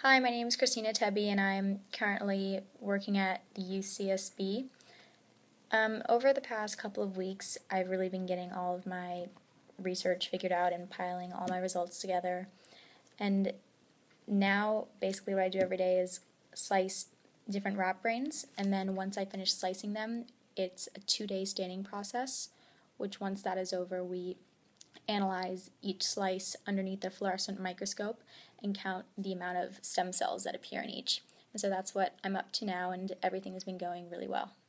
Hi, my name is Christina Tebbe, and I'm currently working at the UCSB. Over the past couple of weeks, I've really been getting all of my research figured out and piling all my results together. And now, basically, what I do every day is slice different rat brains, and then once I finish slicing them, it's a 2-day staining process, which once that is over, we analyze each slice underneath a fluorescent microscope and count the amount of stem cells that appear in each. And so that's what I'm up to now, and everything has been going really well.